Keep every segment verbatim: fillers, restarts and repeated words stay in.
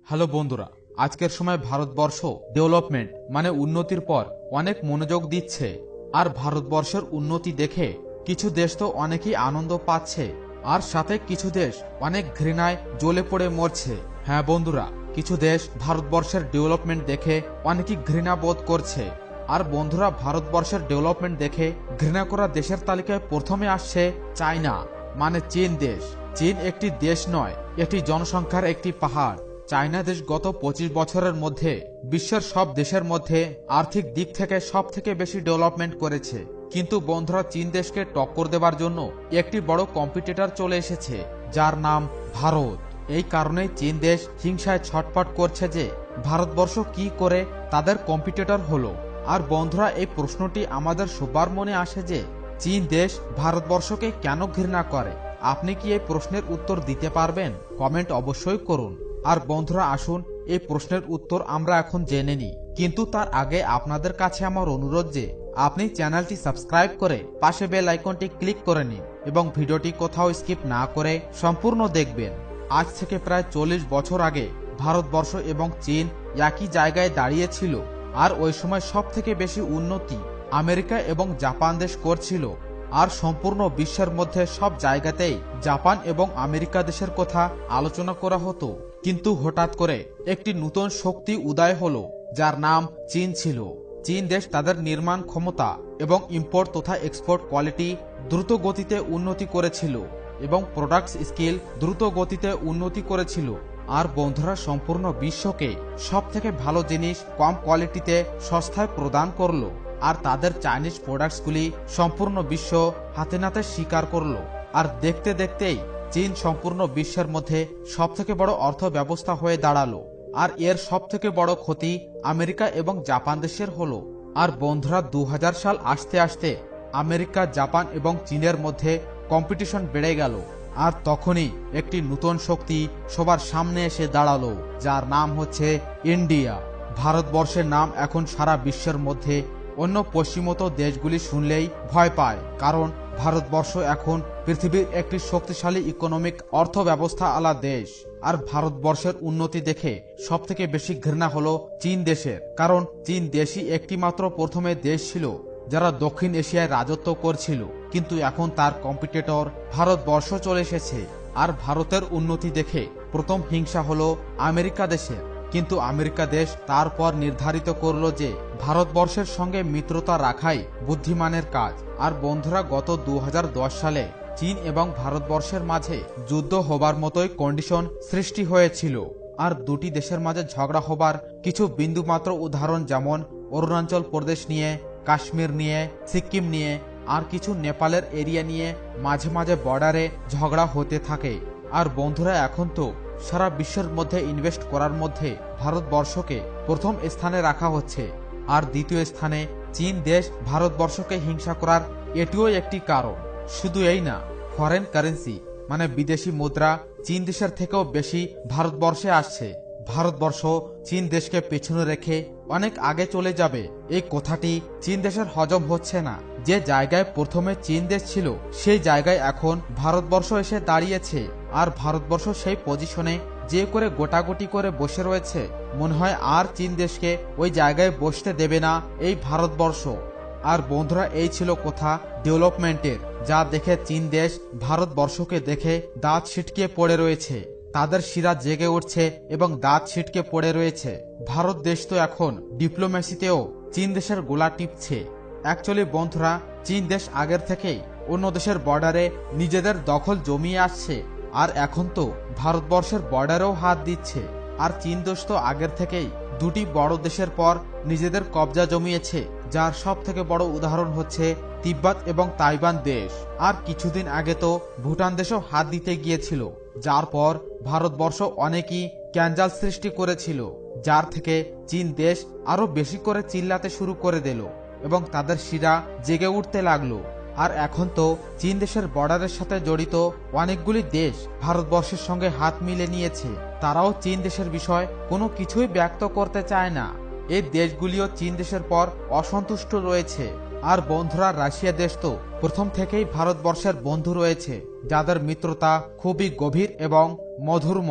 Hello বন্ধুরা, আজকের সময় ভারতবর্ষ ডেভেলপমেন্ট মানে উন্নতির পর অনেক মনোযোগ দিচ্ছে। আর ভারতবর্ষের উন্নতি দেখে কিছু দেশ তো অনেকই আনন্দ পাচ্ছে, আর সাথে কিছু দেশ অনেক ঘৃণায় জ্বলে পড়ে মরছে। হ্যাঁ বন্ধুরা, কিছু দেশ ভারতবর্ষের ডেভেলপমেন্ট দেখে অনেকই ঘৃণা বোধ করছে। আর বন্ধুরা, ভারতবর্ষের ডেভেলপমেন্ট দেখে ঘৃণা করা দেশের তালিকায় প্রথমে আসছে চায়না, মানে চীন দেশ। চীন একটি দেশ নয়, এটি জনসংখ্যার একটি পাহাড়। চায়না দেশ গত পঁচিশ বছরের মধ্যে বিশ্বের সব দেশের মধ্যে আর্থিক দিক থেকে সব থেকে বেশি ডেভেলপমেন্ট করেছে। কিন্তু বন্ধুরা, চীন দেশকে টক্কর দেবার জন্য একটি বড় কম্পিটিটর চলে এসেছে, যার নাম ভারত। এই কারণেই চীন দেশ হিংসায় ছটফট করছে যে ভারতবর্ষ কি করে তাদের কম্পিটিটর হলো। আর বন্ধুরা, এই প্রশ্নটি আমাদের সবার মনে আসে যে চীন দেশ ভারতবর্ষকে কেন ঘৃণা করে। আপনি কি এই প্রশ্নের উত্তর দিতে পারবেন? কমেন্ট অবশ্যই করুন। আর বন্ধুরা, আসুন এই প্রশ্নের উত্তর আমরা এখন জেনে নিই। কিন্তু তার আগে আপনাদের কাছে আমার অনুরোধ যে আপনি চ্যানেলটি সাবস্ক্রাইব করে পাশে বেল আইকনটি ক্লিক করে নিন এবং ভিডিওটি কোথাও স্কিপ না করে সম্পূর্ণ দেখবেন। আজ থেকে প্রায় চল্লিশ বছর আগে ভারতবর্ষ এবং চীন একই জায়গায় দাঁড়িয়েছিল। আর ওই সময় সব থেকে বেশি উন্নতি আমেরিকা এবং জাপান দেশ করছিল। আর সম্পূর্ণ বিশ্বের মধ্যে সব জায়গাতেই জাপান এবং আমেরিকা দেশের কথা আলোচনা করা হতো। কিন্তু হঠাৎ করে একটি নতুন শক্তি উদয় হলো, যার নাম চীন ছিল। চীন দেশ তাদের নির্মাণ ক্ষমতা এবং ইম্পোর্ট তথা এক্সপোর্ট কোয়ালিটি দ্রুত গতিতে উন্নতি করেছিল এবং প্রোডাক্টস স্কিল দ্রুত গতিতে উন্নতি করেছিল। আর বন্ধুরা, সম্পূর্ণ বিশ্বকে সব থেকে ভালো জিনিস কম কোয়ালিটিতে সস্তায় প্রদান করলো। আর তাদের চাইনিজ প্রোডাক্টসগুলি সম্পূর্ণ বিশ্ব হাতে নাতে স্বীকার করলো। আর দেখতে দেখতেই চীন সম্পূর্ণ বিশ্বের মধ্যে সব থেকে বড় অর্থ ব্যবস্থা হয়ে দাঁড়ালো। আর এর সব থেকে বড় ক্ষতি আমেরিকা এবং জাপান দেশের হলো। আর বন্ধুরা, দু হাজার সাল আসতে আসতে আমেরিকা, জাপান এবং চীনের মধ্যে কম্পিটিশন বেড়ে গেল। আর তখনই একটি নতুন শক্তি সবার সামনে এসে দাঁড়ালো, যার নাম হচ্ছে ইন্ডিয়া। ভারতবর্ষের নাম এখন সারা বিশ্বের মধ্যে অন্য পশ্চিমোত্ত দেশগুলি শুনলেই ভয় পায়, কারণ ভারতবর্ষ এখন পৃথিবীর একটি শক্তিশালী ইকোনমিক অর্থ ব্যবস্থা আলা দেশ। আর ভারতবর্ষের উন্নতি দেখে সব থেকে বেশি ঘৃণা হলো চীন দেশের, কারণ চীন দেশই একটি মাত্র প্রথমে দেশ ছিল যারা দক্ষিণ এশিয়ায় রাজত্ব করছিল। কিন্তু এখন তার কম্পিটিটর ভারতবর্ষ চলে এসেছে। আর ভারতের উন্নতি দেখে প্রথম হিংসা হলো আমেরিকা দেশের। কিন্তু আমেরিকা দেশ তারপর নির্ধারিত করলো যে ভারতবর্ষের সঙ্গে মিত্রতা রাখাই বুদ্ধিমানের কাজ। আর বন্ধুরা, গত দু হাজার দশ সালে চীন এবং ভারতবর্ষের মাঝে যুদ্ধ হবার মতোই কন্ডিশন সৃষ্টি হয়েছিল। আর দুটি দেশের মাঝে ঝগড়া হবার কিছু বিন্দুমাত্র উদাহরণ, যেমন অরুণাচল প্রদেশ নিয়ে, কাশ্মীর নিয়ে, সিকিম নিয়ে, আর কিছু নেপালের এরিয়া নিয়ে মাঝে মাঝে বর্ডারে ঝগড়া হতে থাকে। আর বন্ধুরা, এখন তো সারা বিশ্বের মধ্যে ইনভেস্ট করার মধ্যে ভারতবর্ষকে প্রথম স্থানে রাখা হচ্ছে। আর দ্বিতীয় স্থানে চীন দেশ ভারতবর্ষকে হিংসা করার এটিও একটি কারণ। শুধু এই না, ফরেন কারেন্সি মানে বিদেশি মুদ্রা চীন দেশের থেকেও বেশি ভারতবর্ষে আসছে। ভারতবর্ষ চীন দেশকে পেছনে রেখে অনেক আগে চলে যাবে, এই কথাটি চীন দেশের হজম হচ্ছে না। যে জায়গায় প্রথমে চীন দেশ ছিল সেই জায়গায় এখন ভারতবর্ষ এসে দাঁড়িয়েছে। আর ভারতবর্ষ সেই পজিশনে যে করে গোটাগুটি করে বসে রয়েছে, মনে হয় আর চীন দেশকে ওই জায়গায় বসতে দেবে না এই ভারতবর্ষ। আর বন্ধুরা, এই ছিল কথা ডেভেলপমেন্টের, যা দেখে চীন দেশ ভারতবর্ষকে দেখে দাঁত ছিটকে পড়ে রয়েছে। তাদের শিরা জেগে উঠছে এবং দাঁত ছিটকে পড়ে রয়েছে। ভারত দেশ তো এখন ডিপ্লোমেসিতেও চীন দেশের গোলা টিপছে। অ্যাকচুয়ালি বন্ধুরা, চীন দেশ আগের থেকেই অন্য দেশের বর্ডারে নিজেদের দখল জমিয়ে আসছে। আর এখন তো ভারতবর্ষের বর্ডারেও হাত দিচ্ছে। আর চীন দেশ তো আগের থেকেই দুটি বড় দেশের পর নিজেদের কবজা জমিয়েছে, যার সব থেকে বড় উদাহরণ হচ্ছে তিব্বত এবং তাইওয়ান দেশ। আর কিছুদিন আগে তো ভুটান দেশও হাত দিতে গিয়েছিল, যার পর ভারতবর্ষ অনেকই ক্যাঞ্জাল সৃষ্টি করেছিল, যার থেকে চীন দেশ আরো বেশি করে চিল্লাতে শুরু করে দিল এবং তাদের শিরা জেগে উঠতে লাগলো। আর এখন তো চীন দেশের বর্ডারের সাথে জড়িত অনেকগুলি দেশ ভারতবর্ষের সঙ্গে হাত মিলে নিয়েছে। তারাও চীন দেশের বিষয় কোনো কিছুই ব্যক্ত করতে চায় না। এই দেশগুলিও চীন দেশের পর অসন্তুষ্ট রয়েছে। আর বন্ধুরা, রাশিয়া দেশ তো প্রথম থেকেই ভারতবর্ষের বন্ধু রয়েছে, যাদের মিত্রতা খুবই গভীর এবং মধুরময়।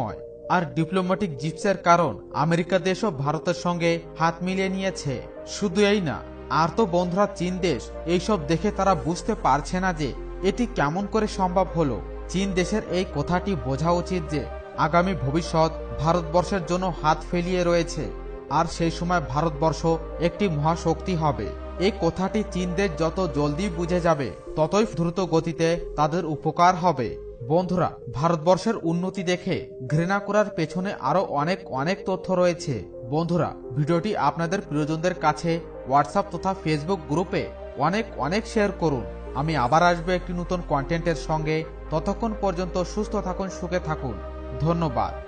আর ডিপ্লোম্যাটিক জিপসের কারণ আমেরিকা দেশও ভারতের সঙ্গে হাত মিলিয়ে নিয়েছে। শুধু এই না, আর তো বন্ধুরা চীন দেশ এইসব দেখে তারা বুঝতে পারছে না যে এটি কেমন করে সম্ভব হলো। চীন দেশের এই কথাটি বোঝা উচিত যে আগামী ভবিষ্যৎ ভারতবর্ষের জন্য হাত ফেলিয়ে রয়েছে, আর সেই সময় ভারতবর্ষ একটি মহাশক্তি হবে। এই কথাটি চীন দেশ যত জলদি বুঝে যাবে ততই দ্রুত গতিতে তাদের উপকার হবে। বন্ধুরা, ভারতবর্ষের উন্নতি দেখে ঘৃণা করার পেছনে আরো অনেক অনেক তথ্য রয়েছে। বন্ধুরা, ভিডিওটি আপনাদের প্রিয়জনদের কাছে হোয়াটসঅ্যাপ তথা ফেসবুক গ্রুপে অনেক অনেক শেয়ার করুন। আমি আবার আসবো একটি নতুন কন্টেন্টের সঙ্গে। ততক্ষণ পর্যন্ত সুস্থ থাকুন, সুখে থাকুন। ধন্যবাদ।